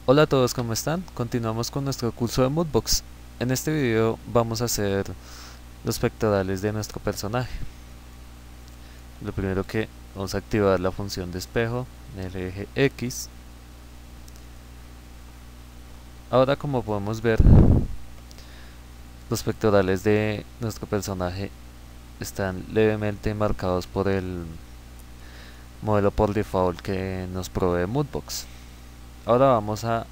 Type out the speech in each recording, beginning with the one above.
Hola a todos, ¿cómo están? Continuamos con nuestro curso de Moodbox. En este video vamos a hacer los pectorales de nuestro personaje. Lo primero que vamos a activar la función de espejo en el eje X. Ahora, como podemos ver, los pectorales de nuestro personaje están levemente marcados por el modelo por default que nos provee Moodbox. Ahora vamos a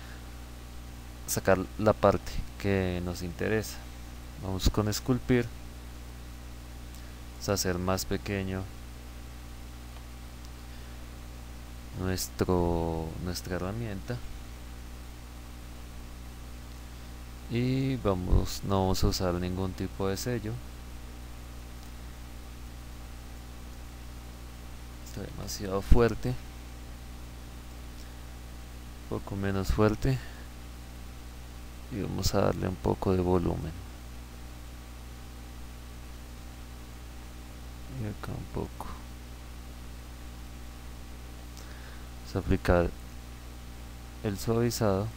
sacar la parte que nos interesa. Vamos con esculpir, vamos a hacer más pequeño nuestra herramienta y no vamos a usar ningún tipo de sello. Está demasiado fuerte, un poco menos fuerte, y vamos a darle un poco de volumen y acá un poco. Vamos a aplicar el suavizado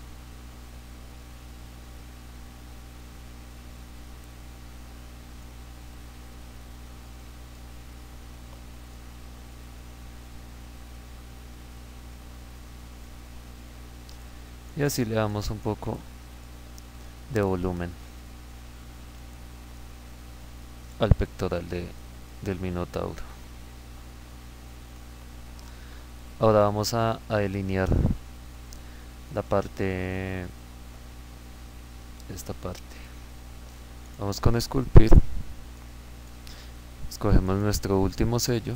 y así le damos un poco de volumen al pectoral del minotauro. Ahora vamos a delinear la parte, esta parte. Vamos con esculpir, escogemos nuestro último sello,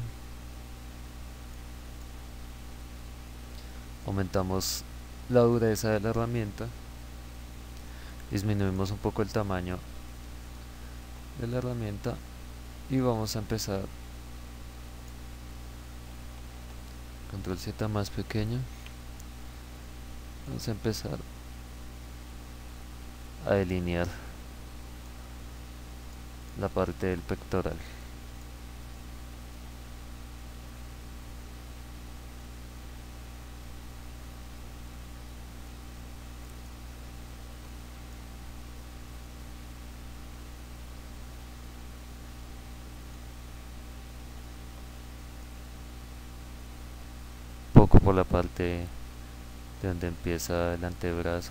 aumentamos la dureza de la herramienta, disminuimos un poco el tamaño de la herramienta y vamos a empezar control Z más pequeño. Vamos a empezar a delinear la parte del pectoral. Poco por la parte de donde empieza el antebrazo.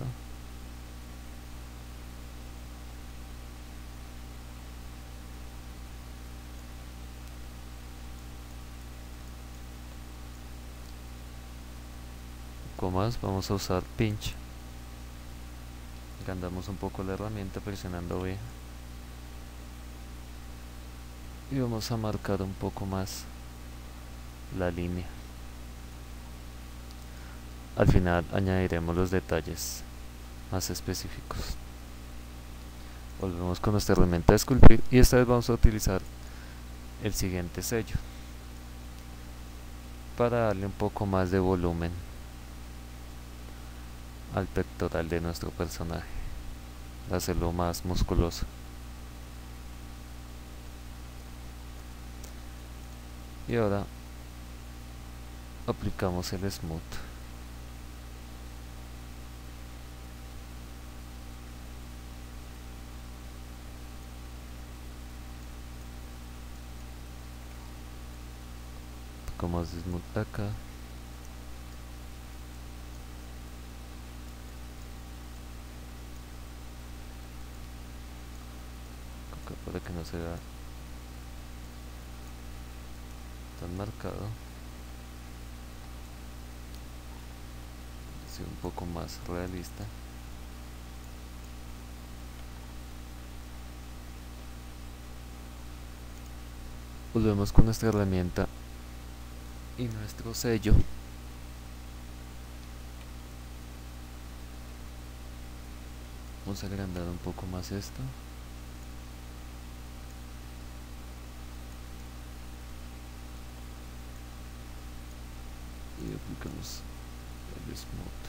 Un poco más, vamos a usar pinch. Agrandamos un poco la herramienta presionando B. Y vamos a marcar un poco más la línea. Al final añadiremos los detalles más específicos. Volvemos con nuestra herramienta de esculpir y esta vez vamos a utilizar el siguiente sello para darle un poco más de volumen al pectoral de nuestro personaje, hacerlo más musculoso. Y ahora aplicamos el smooth. Como es smooth acá. Acá para que no se vea tan marcado. Así un poco más realista. Volvemos con nuestra herramienta y nuestro sello. Vamos a agrandar un poco más esto. Y aplicamos el smooth.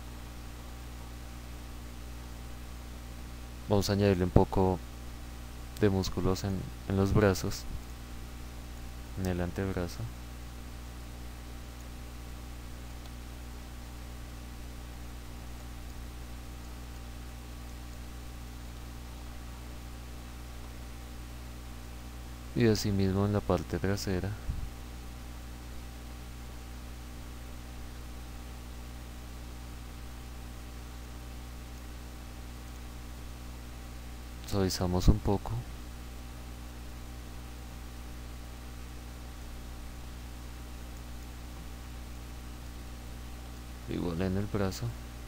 Vamos a añadirle un poco de músculos en los brazos, en el antebrazo. Y asimismo en la parte trasera. Suavizamos un poco. Igual en el brazo.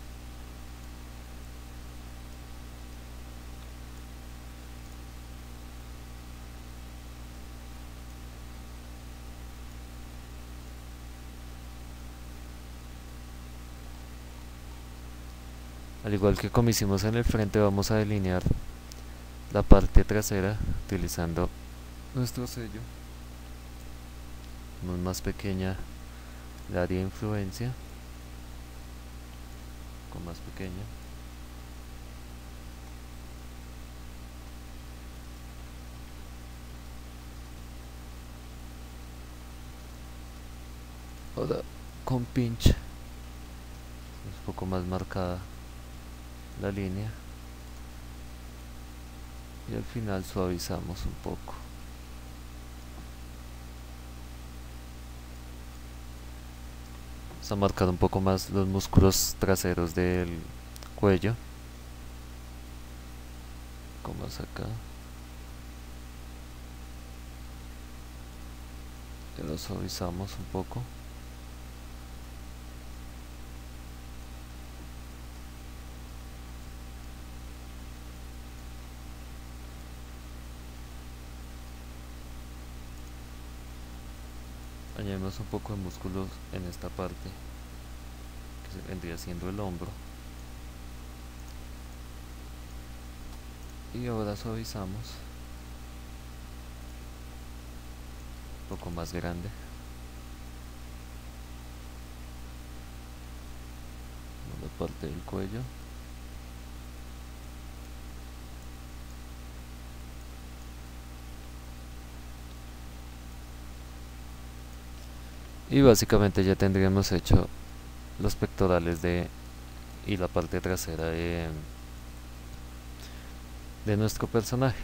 Al igual que como hicimos en el frente, vamos a delinear la parte trasera utilizando nuestro sello. Más pequeña el área de influencia, con más pequeña. Ahora con pinch un poco más marcada la línea y al final suavizamos un poco. Vamos a marcar un poco más los músculos traseros del cuello, como más acá. Y lo suavizamos un poco. Añadimos un poco de músculos en esta parte, que vendría siendo el hombro. Y ahora suavizamos un poco más grande. La parte del cuello. Y básicamente ya tendríamos hecho los pectorales y la parte trasera de nuestro personaje.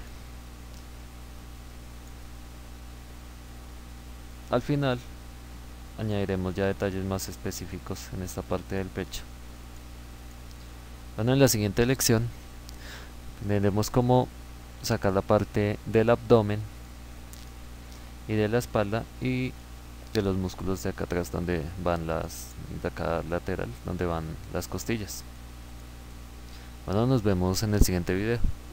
Al final añadiremos ya detalles más específicos en esta parte del pecho. Bueno, en la siguiente lección veremos cómo sacar la parte del abdomen y de la espalda y de los músculos de acá atrás donde van de acá lateral, donde van las costillas. Bueno, nos vemos en el siguiente video.